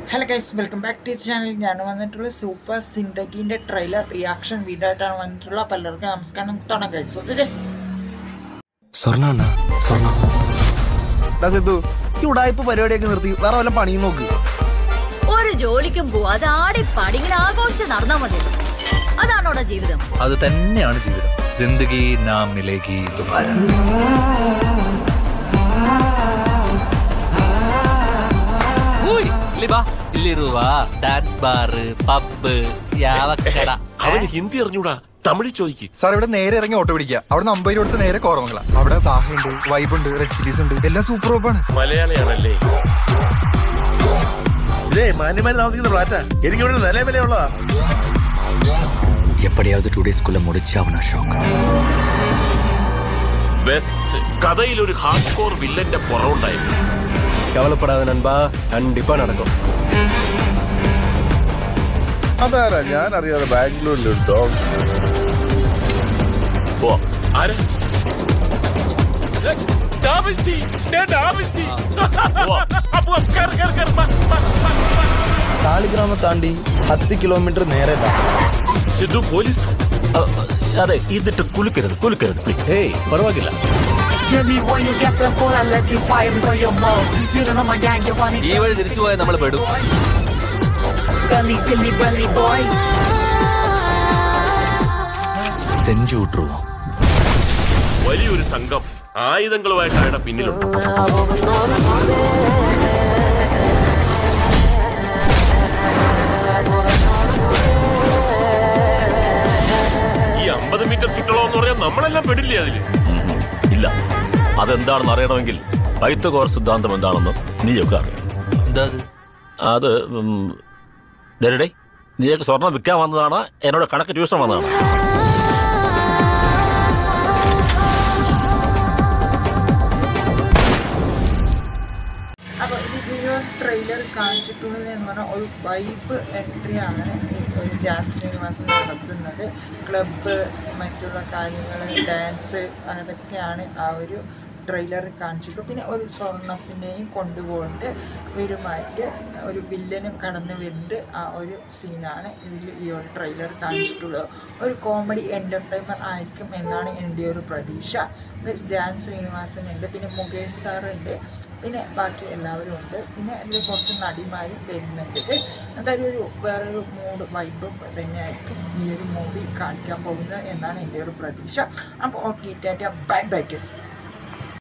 Hello guys, welcome back to channel. ഞാൻ വന്നിട്ടുള്ള super സിന്തക്കിൻ്റെ ട്രെയിലർ റിയാക്ഷൻ വീഡിയോ ആയിട്ടാണ് വന്നിട്ടുള്ള. പലർക്കും നമസ്കാരം. നമുക്ക് തുടങ്ങാം ഗൈസ്. ഉടായ്പ പരിപാടിയൊക്കെ നിർത്തി വേറെ വല്ല പണിയും നോക്ക്. ഒരു ജോലിക്കും പോവാതെ ആടി പടിങ്ങനെ ആഘോഷിച്ച് നടന്നാ മതി. അതാണോടാ ജീവിതം? അത് തന്നെയാണ് ജീവിതം. Zindagi Na Milegi Dobara. Dance bar, pub, യാവക്കട. അവന് ഹിന്ദി അറിഞ്ഞൂടാ, തമിഴ് ചോദിക്ക്. സാർ ഇവിടെ നേരെ ഇറങ്ങി ഓട്ടോ പിടിക്കുക. അവിടെ 50 രൂപ കൊടുത്ത് നേരെ കോറമംഗല. അവിടെ സാഹയുണ്ട്, വൈബുണ്ട്, റെഡ് ചില്ലീസ് ഉണ്ട്, എല്ലാം സൂപ്പർ ഓപ്പാണ്. മലയാളിയാണല്ലേ? ഇതേ മാന്യമാരി താമസിക്കുന്ന ഫ്ലാറ്റാ. എനിക്ക് ഇവിടെ നില വിലയുള്ളതാ. எப்படியாவது 2 டேஸ்க்குள்ள முடிச்சாவனா ஷாக். ബെസ്റ്റ് കഥയിൽ ഒരു ഹാർഡ് കോർ വില്ലന്റെ പുറവുണ്ടായിരുന്നു. കവലപ്പെടാതെ നൻപാ, കണ്ടിപ്പാ നടക്കും. അതാരാ ഞാൻ അറിയാതെ ബാംഗ്ലൂരിലുണ്ടോ? സാളിഗ്രാമം താണ്ടി 10 കിലോമീറ്റർ നേരെ സിദ്ധു പോലീസ്. അതെ, ഇതിട്ട് കുലുക്കരുത് പ്ലീസ്. ഏയ് പരವಾಗಿല്ല. ഈ വഴി തിരിച്ചു പോയാൽ നമ്മൾ പെടും. செஞ்சு விட்டுருவோம். വലിയൊരു സംഘം ആയുധങ്ങളുമായിട്ട് അയാളുടെ പിന്നിലുണ്ട്. ഈ 50 മീറ്റർ ചുറ്റളം എന്ന് പറയാൻ നമ്മളെല്ലാം പെടില്ലേ അതില്? ഇല്ല, അതെന്താണെന്ന് അറിയണമെങ്കിൽ പൈത്തഗോറസ് സിദ്ധാന്തം എന്താണെന്ന് നീയൊക്കെ അറിയാം. എന്താ അത് നീയൊക്കെ സ്വർണം വിൽക്കാൻ വന്നതാണ്, എന്നോട് കണക്ക് ട്യൂഷൻ വന്നതാണ്. അപ്പോൾ ഇതിൻ്റെ ട്രെയിലർ കാണിച്ചിട്ടുള്ളത് എന്ന് പറഞ്ഞാൽ ഒരു വൈബ് എൻട്രിയാണ് ഒരു ഡാൻസ് ശ്രീനിവാസൻ നടത്തുന്നത്. ക്ലബ്ബ്, മറ്റുള്ള കാര്യങ്ങൾ, ഡാൻസ്, അതൊക്കെയാണ് ആ ഒരു ട്രെയിലർ കാണിച്ചിട്ടു. പിന്നെ ഒരു സ്വർണത്തിനെയും കൊണ്ടുപോയിട്ട് ഇവരുമായിട്ട് ഒരു വില്ലനും കടന്നു വരുന്നുണ്ട്. ആ ഒരു സീനാണ് ഇതിൽ ഈ ഒരു ട്രെയിലർ കാണിച്ചിട്ടുള്ളത്. ഒരു കോമഡി എൻ്റർടൈൻമെൻറ്റ് ആയിരിക്കും എന്നാണ് എൻ്റെ ഒരു പ്രതീക്ഷ. ഡാൻസ് ശ്രീനിവാസനുണ്ട്, പിന്നെ മുകേഷ് സാറുണ്ട്, പിന്നെ ബാക്കി എല്ലാവരും ഉണ്ട്. പിന്നെ അതിൽ കുറച്ച് നടിമാരും വരുന്നുണ്ട്. എന്തായാലും വേറൊരു മൂഡ് വൈബും തന്നെയായിരിക്കും ഈ ഒരു മൂവി കാണിക്കാൻ പോകുന്നത് എന്നാണ് എൻ്റെ ഒരു പ്രതീക്ഷ. അപ്പോൾ okay, ta-ta, bye bye guys.